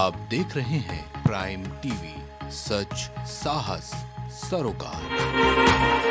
आप देख रहे हैं प्राइम टीवी, सच साहस सरोकार।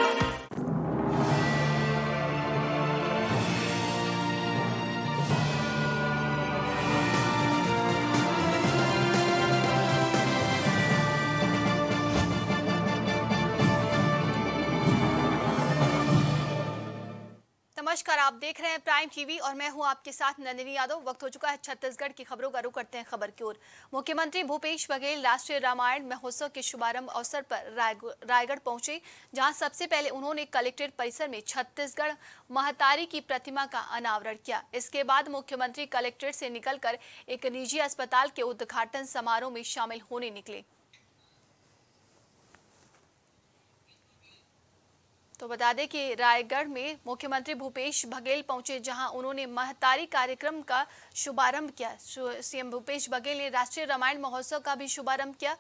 नमस्कार, आप देख रहे हैं प्राइम टीवी और मैं हूं आपके साथ नंदिनी यादव। वक्त हो चुका है छत्तीसगढ़ की खबरों का रुख करते हैं खबर की ओर। मुख्यमंत्री भूपेश बघेल राष्ट्रीय रामायण महोत्सव के शुभारंभ अवसर पर रायगढ़ पहुंचे, जहां सबसे पहले उन्होंने कलेक्ट्रेट परिसर में छत्तीसगढ़ महतारी की प्रतिमा का अनावरण किया। इसके बाद मुख्यमंत्री कलेक्ट्रेट से निकलकर एक निजी अस्पताल के उद्घाटन समारोह में शामिल होने निकले। तो बता दें कि रायगढ़ में मुख्यमंत्री भूपेश बघेल पहुंचे, जहां उन्होंने महतारी कार्यक्रम का शुभारंभ किया। सीएम भूपेश बघेल ने राष्ट्रीय रामायण महोत्सव का भी शुभारंभ किया।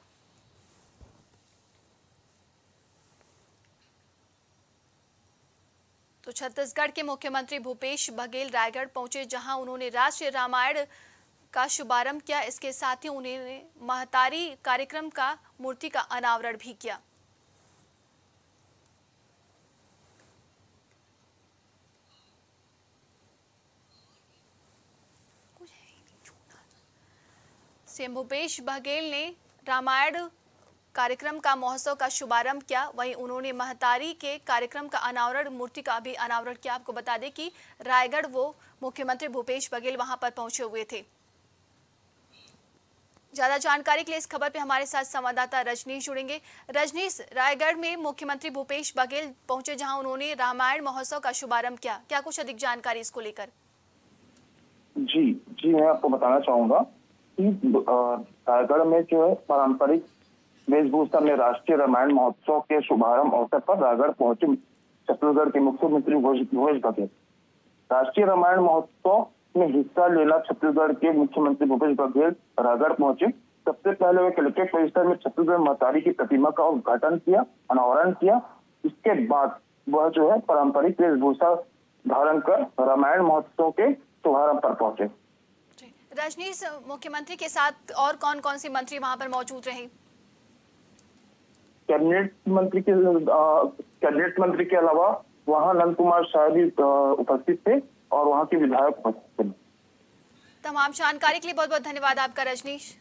तो छत्तीसगढ़ के मुख्यमंत्री भूपेश बघेल रायगढ़ पहुंचे, जहां उन्होंने राष्ट्रीय रामायण का शुभारंभ किया। इसके साथ ही उन्होंने महतारी कार्यक्रम का मूर्ति का अनावरण भी किया। सीएम भूपेश बघेल ने रामायण कार्यक्रम का महोत्सव का शुभारंभ किया, वहीं उन्होंने महतारी के कार्यक्रम का अनावरण, मूर्ति का भी अनावरण किया। आपको बता दें कि रायगढ़ वो मुख्यमंत्री भूपेश बघेल वहां पर पहुंचे हुए थे। ज्यादा जानकारी के लिए इस खबर पे हमारे साथ संवाददाता रजनीश जुड़ेंगे। रजनीश, रायगढ़ में मुख्यमंत्री भूपेश बघेल पहुंचे, जहां उन्होंने रामायण महोत्सव का शुभारंभ किया। क्या कुछ अधिक जानकारी इसको लेकर? जी मैं आपको बताना चाहूंगा कि रायगढ़ में जो है पारंपरिक वेशभूषा में राष्ट्रीय रामायण महोत्सव के शुभारंभ अवसर पर रायगढ़ पहुंचे छत्तीसगढ़ के मुख्यमंत्री भूपेश बघेल। राष्ट्रीय रामायण महोत्सव में हिस्सा लेना छत्तीसगढ़ के मुख्यमंत्री भूपेश बघेल रायगढ़ पहुंचे। सबसे पहले वे कलेक्ट्रेट परिसर में छत्तीसगढ़ महतारी की प्रतिमा का उद्घाटन किया, अनावरण किया। इसके बाद वह जो है पारंपरिक वेशभूषा धारण कर रामायण महोत्सव के शुभारंभ पर पहुंचे। रजनीश, मुख्यमंत्री के साथ और कौन कौन से मंत्री वहां पर मौजूद रहे? कैबिनेट मंत्री के अलावा वहां नंद कुमार शाह भी उपस्थित थे और वहां के विधायक उपस्थित थे। तमाम जानकारी के लिए बहुत बहुत धन्यवाद आपका रजनीश।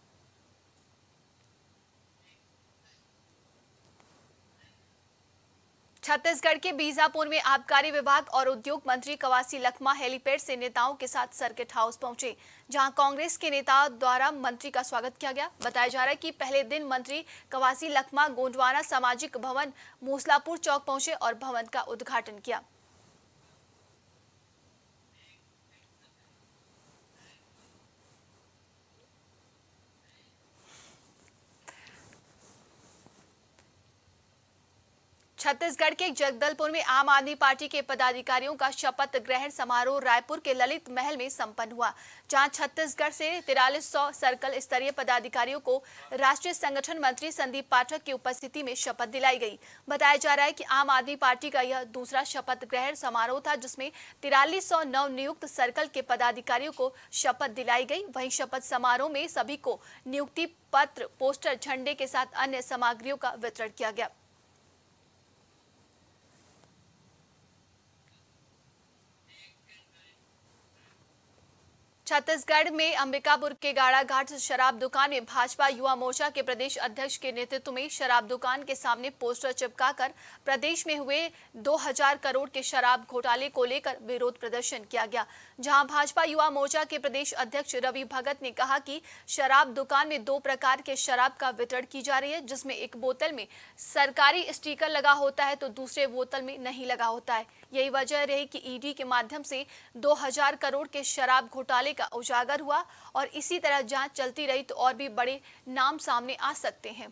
छत्तीसगढ़ के बीजापुर में आबकारी विभाग और उद्योग मंत्री कवासी लखमा हेलीपैड से नेताओं के साथ सर्किट हाउस पहुंचे, जहां कांग्रेस के नेताओं द्वारा मंत्री का स्वागत किया गया। बताया जा रहा है कि पहले दिन मंत्री कवासी लखमा गोंडवाना सामाजिक भवन मूसलापुर चौक पहुंचे और भवन का उद्घाटन किया। छत्तीसगढ़ के जगदलपुर में आम आदमी पार्टी के पदाधिकारियों का शपथ ग्रहण समारोह रायपुर के ललित महल में संपन्न हुआ, जहां छत्तीसगढ़ से 4300 सर्कल स्तरीय पदाधिकारियों को राष्ट्रीय संगठन मंत्री संदीप पाठक की उपस्थिति में शपथ दिलाई गई। बताया जा रहा है कि आम आदमी पार्टी का यह दूसरा शपथ ग्रहण समारोह था, जिसमें 4300 नवनियुक्त सर्कल के पदाधिकारियों को शपथ दिलाई गई। वहीं शपथ समारोह में सभी को नियुक्ति पत्र, पोस्टर, झंडे के साथ अन्य सामग्रियों का वितरण किया गया। छत्तीसगढ़ में अंबिकापुर के गाड़ा घाट शराब दुकान में भाजपा युवा मोर्चा के प्रदेश अध्यक्ष के नेतृत्व में शराब दुकान के सामने पोस्टर चिपकाकर प्रदेश में हुए 2000 करोड़ के शराब घोटाले को लेकर विरोध प्रदर्शन किया गया, जहां भाजपा युवा मोर्चा के प्रदेश अध्यक्ष रवि भगत ने कहा कि शराब दुकान में 2 प्रकार के शराब का वितरण की जा रही है, जिसमें एक बोतल में सरकारी स्टिकर लगा होता है तो दूसरे बोतल में नहीं लगा होता है। यही वजह रही कि ईडी के माध्यम से 2000 करोड़ के शराब घोटाले का उजागर हुआ और इसी तरह जांच चलती रही तो और भी बड़े नाम सामने आ सकते हैं।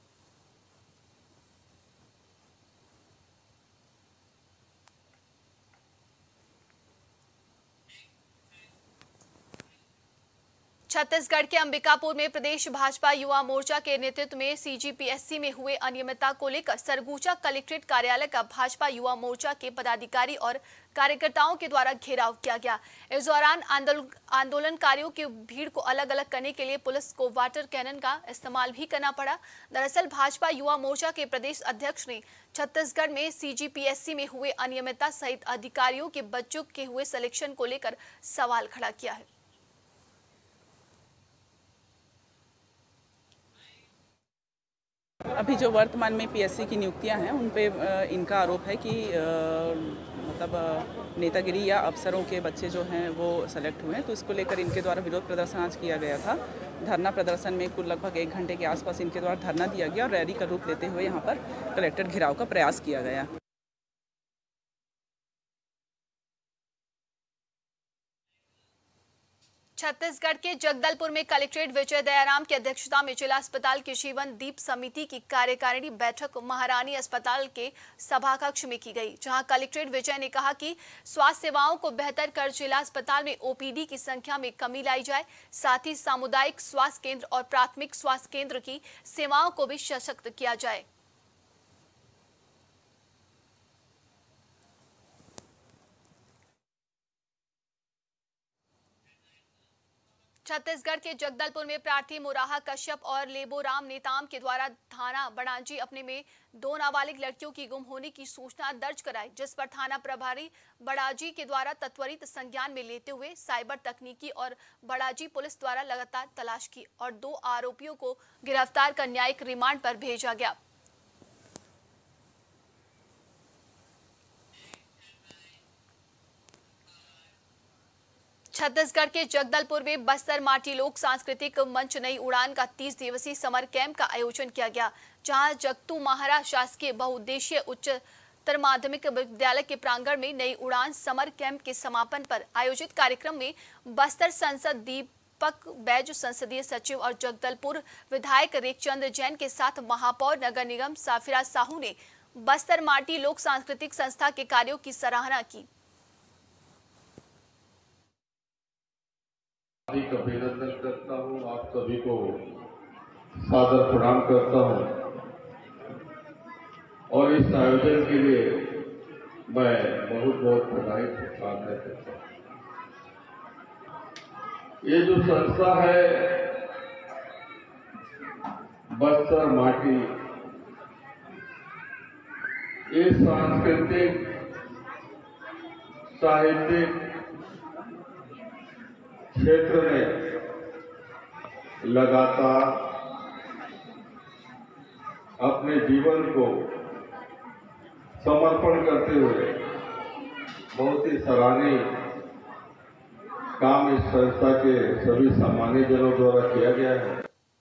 छत्तीसगढ़ के अंबिकापुर में प्रदेश भाजपा युवा मोर्चा के नेतृत्व में सीजीपीएससी में हुए अनियमितता को लेकर सरगुजा कलेक्ट्रेट कार्यालय का भाजपा युवा मोर्चा के पदाधिकारी और कार्यकर्ताओं के द्वारा घेराव किया गया। इस दौरान आंदोलनकारियों की भीड़ को अलग अलग करने के लिए पुलिस को वाटर कैनन का इस्तेमाल भी करना पड़ा। दरअसल भाजपा युवा मोर्चा के प्रदेश अध्यक्ष ने छत्तीसगढ़ में सीजीपीएससी में हुए अनियमितता सहित अधिकारियों के बच्चों के हुए सिलेक्शन को लेकर सवाल खड़ा किया है। अभी जो वर्तमान में पीएससी की नियुक्तियां हैं उन पे इनका आरोप है कि मतलब नेतागिरी या अफसरों के बच्चे जो हैं वो सेलेक्ट हुए हैं, तो इसको लेकर इनके द्वारा विरोध प्रदर्शन आज किया गया था। धरना प्रदर्शन में कुल लगभग 1 घंटे के आसपास इनके द्वारा धरना दिया गया और रैली का रूप लेते हुए यहाँ पर कलेक्टर घेराव का प्रयास किया गया। छत्तीसगढ़ के जगदलपुर में कलेक्ट्रेट विजय दयाराम की अध्यक्षता में जिला अस्पताल की जीवन दीप समिति की कार्यकारिणी बैठक महारानी अस्पताल के सभाकक्ष में की गई, जहां कलेक्ट्रेट विजय ने कहा कि स्वास्थ्य सेवाओं को बेहतर कर जिला अस्पताल में ओपीडी की संख्या में कमी लाई जाए, साथ ही सामुदायिक स्वास्थ्य केंद्र और प्राथमिक स्वास्थ्य केंद्र की सेवाओं को भी सशक्त किया जाए। छत्तीसगढ़ के जगदलपुर में प्रार्थी मुराहा कश्यप और लेबोराम नेताम के द्वारा थाना बड़ाजी अपने में 2 नाबालिग लड़कियों की गुम होने की सूचना दर्ज कराई, जिस पर थाना प्रभारी बड़ाजी के द्वारा त्वरित संज्ञान में लेते हुए साइबर तकनीकी और बड़ाजी पुलिस द्वारा लगातार तलाश की और 2 आरोपियों को गिरफ्तार कर न्यायिक रिमांड पर भेजा गया। छत्तीसगढ़ के जगदलपुर में बस्तर माटी लोक सांस्कृतिक मंच नई उड़ान का 30 दिवसीय समर कैंप का आयोजन किया गया, जहां जगतू महाराज शासकीय बहुउद्देशीय उच्चतर माध्यमिक विद्यालय के प्रांगण में नई उड़ान समर कैंप के समापन पर आयोजित कार्यक्रम में बस्तर सांसद दीपक बैज, संसदीय सचिव और जगदलपुर विधायक रेखचंद्र जैन के साथ महापौर नगर निगम साफिरा साहू ने बस्तर माटी लोक सांस्कृतिक संस्था के कार्यों की सराहना की। अभिनंदन करता हूँ, आप सभी को सादर प्रणाम करता हूँ और इस आयोजन के लिए मैं बहुत बहुत बधाई करता हूँ। ये जो संस्था है बस्तर माटी, ये सांस्कृतिक साहित्यिक क्षेत्र में लगातार अपने जीवन को समर्पण करते हुए बहुत ही सराहनीय काम इस संस्था के सभी सामान्य जनों द्वारा किया गया है।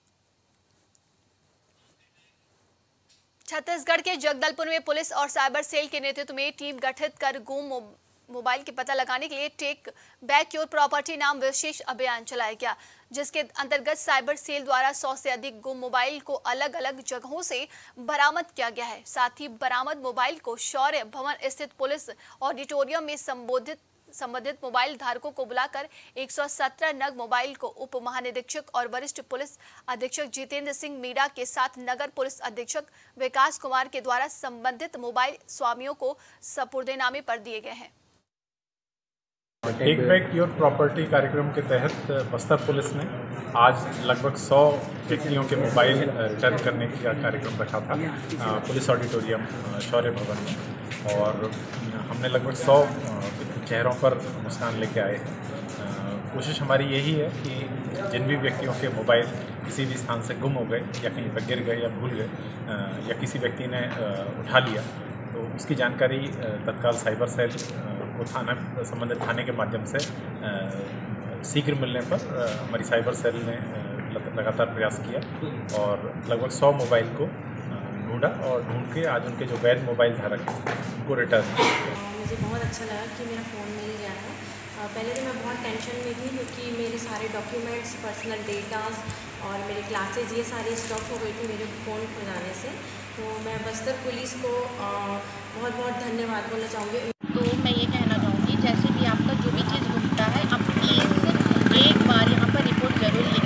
छत्तीसगढ़ के जगदलपुर में पुलिस और साइबर सेल के नेतृत्व में टीम गठित कर गुम मोबाइल के पता लगाने के लिए टेक बैक योर प्रॉपर्टी नाम विशेष अभियान चलाया गया, जिसके अंतर्गत साइबर सेल द्वारा 100 से अधिक गुम मोबाइल को अलग अलग जगहों से बरामद किया गया है। साथ ही बरामद मोबाइल को शौर्य भवन स्थित पुलिस ऑडिटोरियम में संबंधित मोबाइल धारकों को बुलाकर 117 नग मोबाइल को उप महानिरीक्षक और वरिष्ठ पुलिस अधीक्षक जितेंद्र सिंह मीणा के साथ नगर पुलिस अधीक्षक विकास कुमार के द्वारा संबंधित मोबाइल स्वामियों को सपुर्दनामे पर दिए गए हैं। टेक बैक योर प्रॉपर्टी कार्यक्रम के तहत बस्तर पुलिस ने आज लगभग 100 व्यक्तियों के मोबाइल रिटर्न करने का कार्यक्रम रखा था पुलिस ऑडिटोरियम शौर्य भवन में, और हमने लगभग 100 चेहरों पर मुस्कान लेके आए। कोशिश हमारी यही है कि जिन भी व्यक्तियों के मोबाइल किसी भी स्थान से गुम हो गए या कहीं पर गिर गए या भूल गए या किसी व्यक्ति ने उठा लिया, तो उसकी जानकारी तत्काल साइबर सेल को संबंधित थाने के माध्यम से शीघ्र मिलने पर हमारी साइबर सेल ने लगातार प्रयास किया और लगभग 100 मोबाइल को ढूंढा और ढूंढ के आज उनके जो वैध मोबाइल धारक हैं उनको रिटर्न किया। मुझे बहुत अच्छा लगा कि मेरा फ़ोन मिल गया है। पहले तो मैं बहुत टेंशन में थी क्योंकि मेरे सारे डॉक्यूमेंट्स, पर्सनल डेटास और मेरे क्लासेज ये सारी स्टॉप हो गई थी मेरे फ़ोन खो जाने से। तो मैं बस्तर पुलिस को बहुत बहुत धन्यवाद बोलना चाहूँगी। तो मैं ये कहना चाहूँगी, जैसे भी आपका जो भी चीज़ घूमता है, आप प्लीज़ एक बार यहाँ पर रिपोर्ट ज़रूर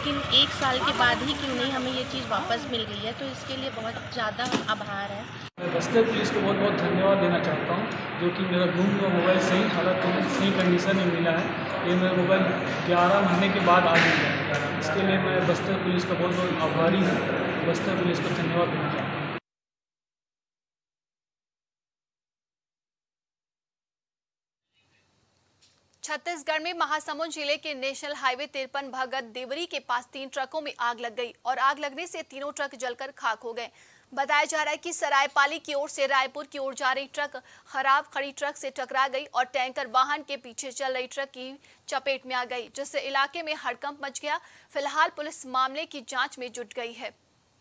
लेकिन 1 साल के बाद ही क्यों नहीं हमें ये चीज़ वापस मिल गई है, तो इसके लिए बहुत ज़्यादा आभार है। मैं बस्तर पुलिस को बहुत बहुत धन्यवाद देना चाहता हूँ, जो कि मेरा गुम हुआ मोबाइल सही हालत में, सही कंडीशन में मिला है। ये मेरा मोबाइल 11 महीने के बाद आ गया है। इसके लिए मैं बस्तर पुलिस का बहुत बहुत आभारी हूँ। बस्तर पुलिस को धन्यवाद देना चाहता हूँ। छत्तीसगढ़ में महासमुंद जिले के नेशनल हाईवे 53 भगत देवरी के पास 3 ट्रकों में आग लग गई और आग लगने से तीनों ट्रक जलकर खाक हो गए। बताया जा रहा है कि सरायपाली की ओर से रायपुर की ओर जा रही ट्रक खराब खड़ी ट्रक से टकरा गई और टैंकर वाहन के पीछे चल रही ट्रक की चपेट में आ गई, जिससे इलाके में हड़कंप मच गया। फिलहाल पुलिस मामले की जांच में जुट गई है।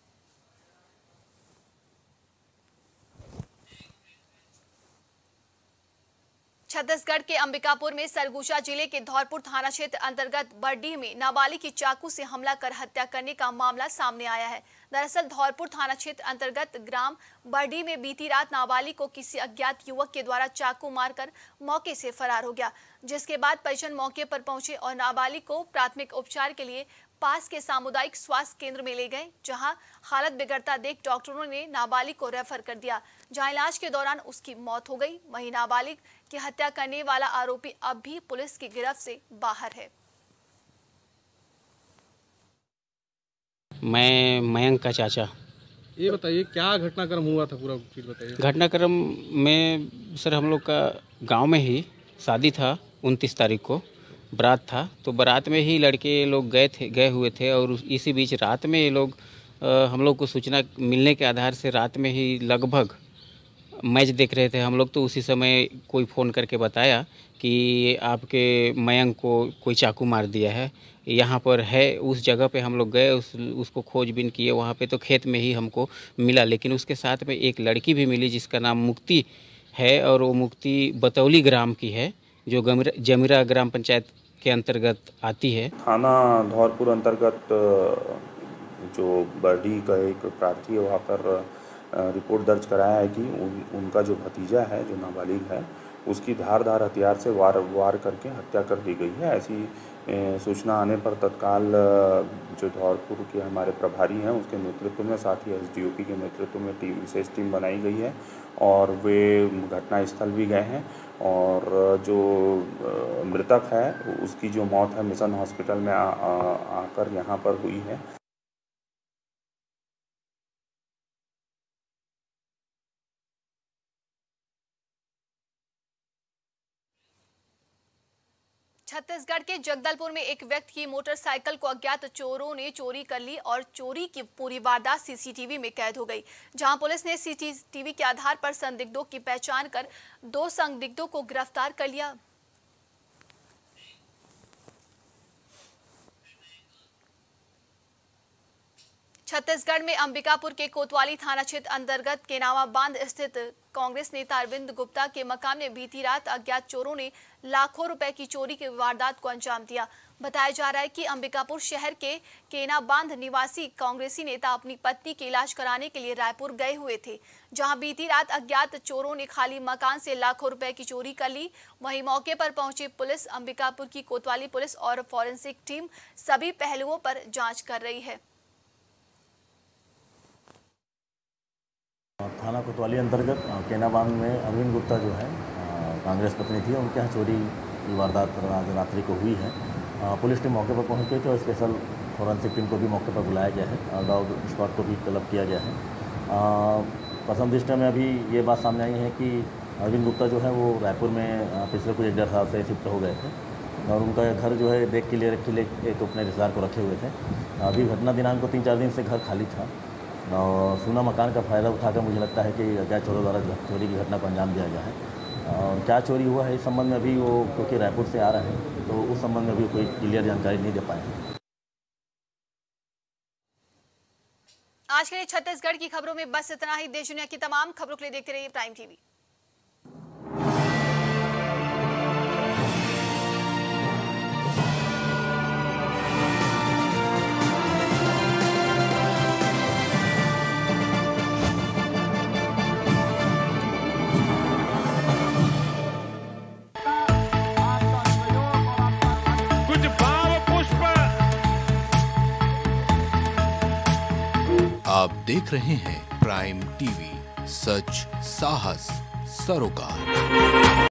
छत्तीसगढ़ के अंबिकापुर में सरगुजा जिले के धौरपुर थाना क्षेत्र अंतर्गत बरडीह में नाबालिग की चाकू से हमला कर हत्या करने का मामला सामने आया है। दरअसल धौरपुर थाना क्षेत्र अंतर्गत ग्राम बरडीह में बीती रात नाबालिग को किसी अज्ञात युवक के द्वारा चाकू मारकर मौके से फरार हो गया, जिसके बाद परिजन मौके पर पहुंचे और नाबालिग को प्राथमिक उपचार के लिए पास के सामुदायिक स्वास्थ्य केंद्र में ले गए, जहां हालत बिगड़ता देख डॉक्टरों ने नाबालिग को रेफर कर दिया, जहां इलाज के दौरान उसकी मौत हो गई। वहीं नाबालिग की हत्या करने वाला आरोपी अब भी पुलिस की गिरफ्त से बाहर है। मैं मयंक का चाचा। ये बताइए क्या घटनाक्रम हुआ था, पूरा चीज़ बताइए। घटनाक्रम में सर हम लोग का गांव में ही शादी था, 29 तारीख को बारात था, तो बारात में ही लड़के लोग गए हुए थे और इसी बीच रात में ये लोग हम लोग को सूचना मिलने के आधार से रात में ही लगभग मैच देख रहे थे हम लोग, तो उसी समय कोई फ़ोन करके बताया कि आपके मयंक को कोई चाकू मार दिया है, यहाँ पर है। उस जगह पे हम लोग गए, उसको खोजबीन किए, वहाँ पे तो खेत में ही हमको मिला, लेकिन उसके साथ में एक लड़की भी मिली जिसका नाम मुक्ति है और वो मुक्ति बतौली ग्राम की है, जो जमीरा ग्राम पंचायत के अंतर्गत आती है। थाना धौरपुर अंतर्गत जो बरडी का एक प्रार्थी है, वहाँ पर रिपोर्ट दर्ज कराया है कि उनका जो भतीजा है, जो नाबालिग है, उसकी धारदार हथियार से वार करके हत्या कर दी गई है। ऐसी सूचना आने पर तत्काल जो धौरपुर के हमारे प्रभारी हैं उसके नेतृत्व में, साथ ही एसडीओपी के नेतृत्व में विशेष टीम बनाई गई है और वे घटनास्थल भी गए हैं और जो मृतक है उसकी जो मौत है मिशन हॉस्पिटल में आकर यहाँ पर हुई है। छत्तीसगढ़ के जगदलपुर में एक व्यक्ति की मोटरसाइकिल को अज्ञात चोरों ने चोरी कर ली और चोरी की पूरी वारदात सीसीटीवी में कैद हो गई, जहां पुलिस ने सीसीटीवी के आधार पर संदिग्धों की पहचान कर 2 संदिग्धों को गिरफ्तार कर लिया। छत्तीसगढ़ में अंबिकापुर के कोतवाली थाना क्षेत्र अंतर्गत केनावा बांध स्थित कांग्रेस नेता अरविंद गुप्ता के मकान में बीती रात अज्ञात चोरों ने लाखों रुपए की चोरी की वारदात को अंजाम दिया। बताया जा रहा है कि अंबिकापुर शहर के केना बांध निवासी कांग्रेसी नेता अपनी पत्नी के इलाज कराने के लिए रायपुर गए हुए थे, जहां बीती रात अज्ञात चोरों ने खाली मकान से लाखों रुपए की चोरी कर ली। वहीं मौके पर पहुंची पुलिस, अंबिकापुर की कोतवाली पुलिस और फॉरेंसिक टीम सभी पहलुओं पर जाँच कर रही है। थाना कोतवाली अंतर्गत केना बांध में अरविंद गुप्ता जो है कांग्रेस पत्नी थी, उनके यहाँ चोरी की वारदात आज रात्रि को हुई है। पुलिस टीम मौके पर पहुंच गई थी और स्पेशल फॉरेंसिक टीम को भी मौके पर बुलाया गया है, डॉग स्क्वाड को भी तलब किया गया है। प्रथम दृष्टया में अभी ये बात सामने आई है कि अरविंद गुप्ता जो है वो रायपुर में पिछले कुछ 1.5 साल से शिफ्ट हो गए थे और उनका घर जो है देख के लिए एक अपने रिश्तेदार को रखे हुए थे। अभी घटना दिनांक को 3-4 दिन से घर खाली था और सूना मकान का फ़ायदा उठाकर मुझे लगता है कि अज्ञात चोरों द्वारा चोरी की घटना को अंजाम दिया गया है। और क्या चोरी हुआ है इस संबंध में अभी वो क्योंकि रायपुर से आ रहा है तो उस संबंध में भी कोई क्लियर जानकारी नहीं दे पाए हैं। आज के लिए छत्तीसगढ़ की खबरों में बस इतना ही। देश दुनिया की तमाम खबरों के लिए देखते रहिए प्राइम टीवी। आप देख रहे हैं प्राइम टीवी, सच साहस सरोकार।